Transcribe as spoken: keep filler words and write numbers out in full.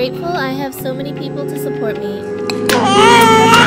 grateful I have so many people to support me.